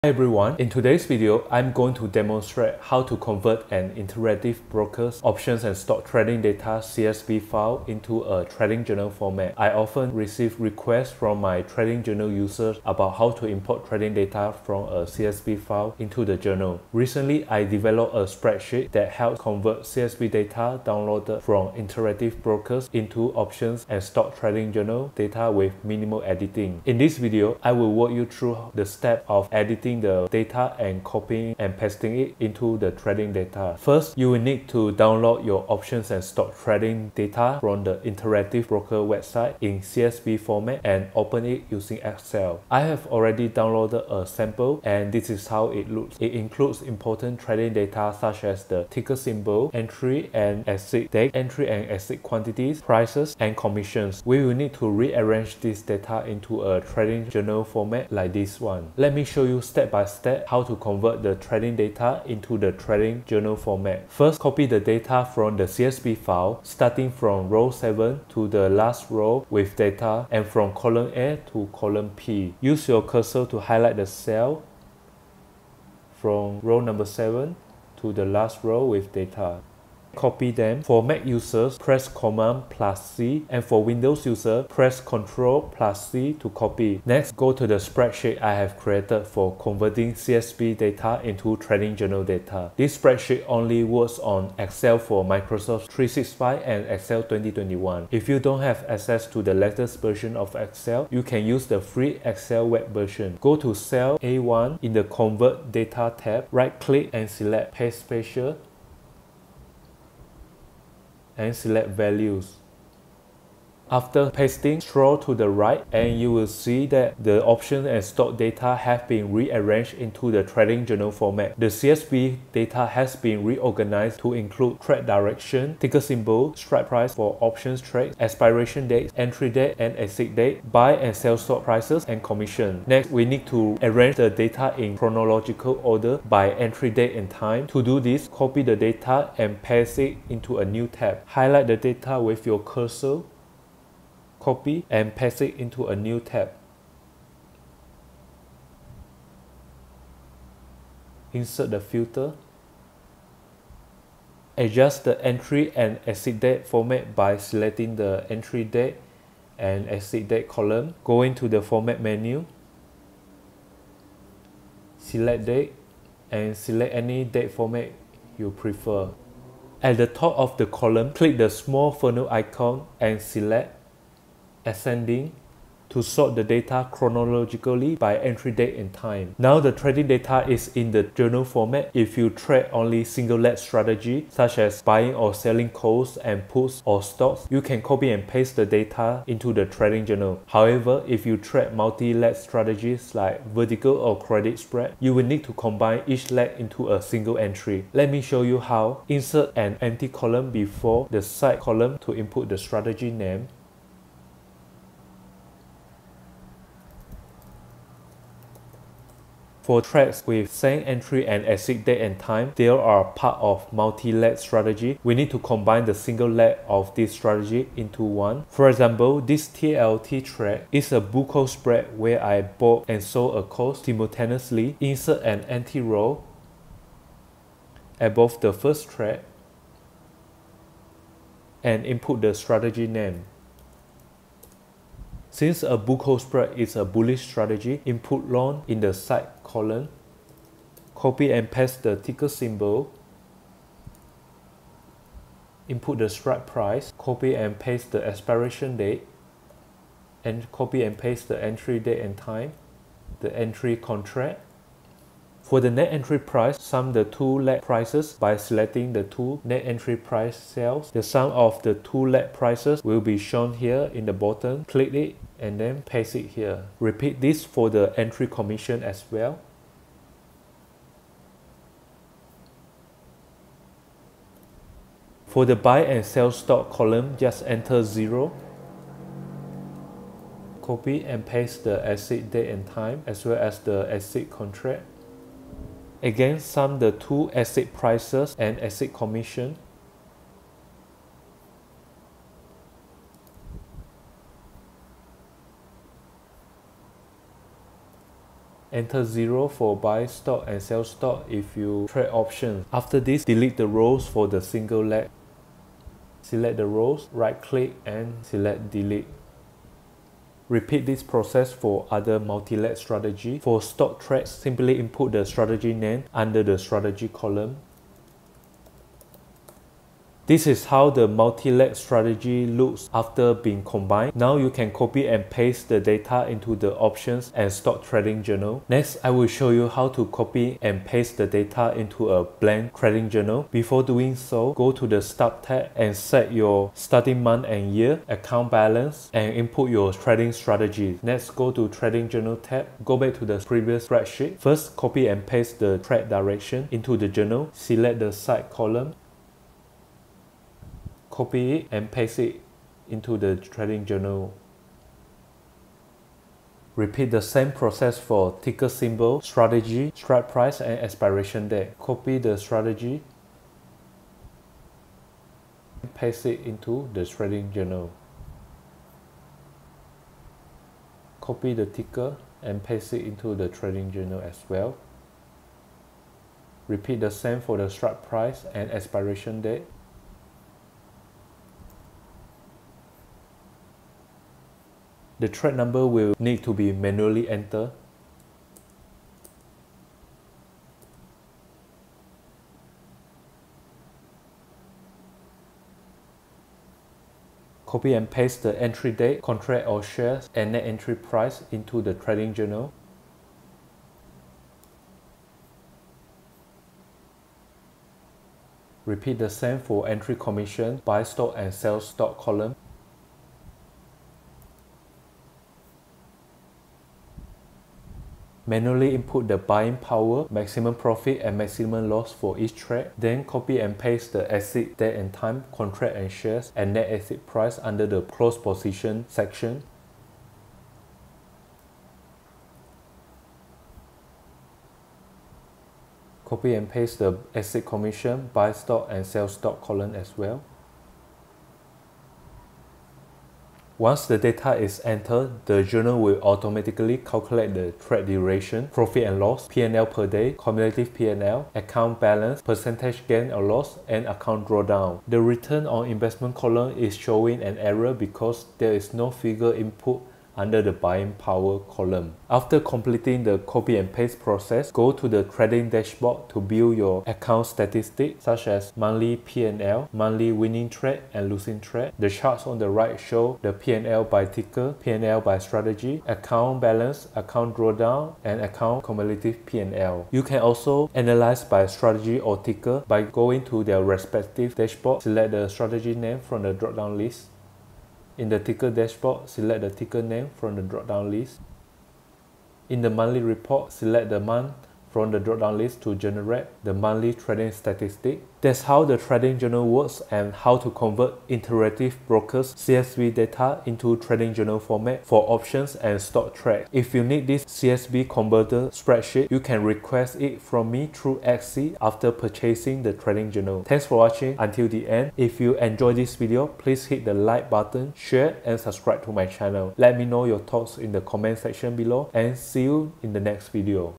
Hi everyone, in today's video, I'm going to demonstrate how to convert an interactive broker's options and stock trading data CSV file into a trading journal format. I often receive requests from my trading journal users about how to import trading data from a CSV file into the journal. Recently, I developed a spreadsheet that helps convert CSV data downloaded from interactive brokers into options and stock trading journal data with minimal editing. In this video, I will walk you through the steps of editing the data and copying and pasting it into the trading data. First, you will need to download your options and stock trading data from the interactive broker website in CSV format and open it using Excel. I have already downloaded a sample and this is how it looks. It includes important trading data such as the ticker symbol, entry and exit date, entry and exit quantities, prices, and commissions. We will need to rearrange this data into a trading journal format like this one. Let me show you step by step how to convert the trading data into the trading journal format. First, copy the data from the CSV file, starting from row 7 to the last row with data and from column A to column P. Use your cursor to highlight the cell from row number 7 to the last row with data. Copy them. For Mac users, press Command plus C, and for Windows users, press Ctrl plus C to copy. Next, go to the spreadsheet I have created for converting CSV data into trading journal data. This spreadsheet only works on Excel for Microsoft 365 and Excel 2021. If you don't have access to the latest version of Excel, you can use the free Excel web version. Go to cell A1 in the Convert Data tab, right-click and select Paste Spatial and select values. After pasting, scroll to the right and you will see that the option and stock data have been rearranged into the trading journal format. The CSV data has been reorganized to include trade direction, ticker symbol, strike price for options trades, expiration date, entry date and exit date, buy and sell stock prices, and commission. Next, we need to arrange the data in chronological order by entry date and time. To do this, copy the data and paste it into a new tab. Highlight the data with your cursor, copy and paste it into a new tab. Insert the filter. Adjust the entry and exit date format by selecting the entry date and exit date column. Go into the format menu, select date and select any date format you prefer. At the top of the column, click the small funnel icon and select Ascending to sort the data chronologically by entry date and time. Now the trading data is in the journal format. If you trade only single leg strategy such as buying or selling calls and puts or stocks, you can copy and paste the data into the trading journal. However, if you trade multi-leg strategies like vertical or credit spread, you will need to combine each leg into a single entry. Let me show you how. Insert an empty column before the side column to input the strategy name. For trades with same entry and exit date and time, they are part of multi-leg strategy. We need to combine the single leg of this strategy into one. For example, this TLT trade is a bull call spread where I bought and sold a call simultaneously. Insert an empty row above the first trade and input the strategy name. Since a bull call spread is a bullish strategy, input long in the side column. Copy and paste the ticker symbol. Input the strike price. Copy and paste the expiration date. And copy and paste the entry date and time. The entry contract. For the net entry price, sum the two leg prices by selecting the two net entry price cells. The sum of the two leg prices will be shown here in the bottom. Click it and then paste it here. Repeat this for the entry commission as well. For the buy and sell stock column, just enter 0. Copy and paste the exit date and time as well as the exit contract. Again, sum the two exit prices and exit commission. enter 0 for buy stock and sell stock if you trade options. After this, delete the rows for the single leg. Select the rows, right click and select delete. Repeat this process for other multi-leg strategy. For stock trades, simply input the strategy name under the strategy column. This is how the multi-leg strategy looks after being combined. Now you can copy and paste the data into the options and stock trading journal. Next, I will show you how to copy and paste the data into a blank trading journal. Before doing so, go to the Start tab and set your starting month and year, account balance, and input your trading strategy. Next, go to Trading Journal tab. Go back to the previous spreadsheet. First, copy and paste the trade direction into the journal. Select the side column. Copy it and paste it into the trading journal. Repeat the same process for ticker symbol, strategy, strike price, and expiration date. Copy the strategy, paste it into the trading journal. Copy the ticker and paste it into the trading journal as well. Repeat the same for the strike price and expiration date. The trade number will need to be manually entered. Copy and paste the entry date, contract or shares, and net entry price into the trading journal. Repeat the same for entry commission, buy stock and sell stock column. Manually input the buying power, maximum profit and maximum loss for each trade. Then copy and paste the exit date and time, contract and shares, and net exit price under the close position section. Copy and paste the exit commission, buy stock and sell stock column as well. Once the data is entered, the journal will automatically calculate the trade duration, profit and loss, P&L per day, cumulative P&L, account balance, percentage gain or loss, and account drawdown. The return on investment column is showing an error because there is no figure input under the buying power column. After completing the copy and paste process, go to the trading dashboard to view your account statistics such as monthly P&L, monthly winning trade and losing trade. The charts on the right show the P&L by ticker, P&L by strategy, account balance, account drawdown, and account cumulative P&L. You can also analyze by strategy or ticker by going to their respective dashboard. Select the strategy name from the drop-down list. In the ticker dashboard, select the ticker name from the drop-down list. In the monthly report, select the month from the drop-down list to generate the monthly trading statistic. That's how the trading journal works and how to convert Interactive Brokers CSV data into trading journal format for options and stock trade. If you need this CSV converter spreadsheet, you can request it from me through Etsy after purchasing the trading journal. Thanks for watching until the end. If you enjoyed this video, please hit the like button, share and subscribe to my channel. Let me know your thoughts in the comment section below and see you in the next video.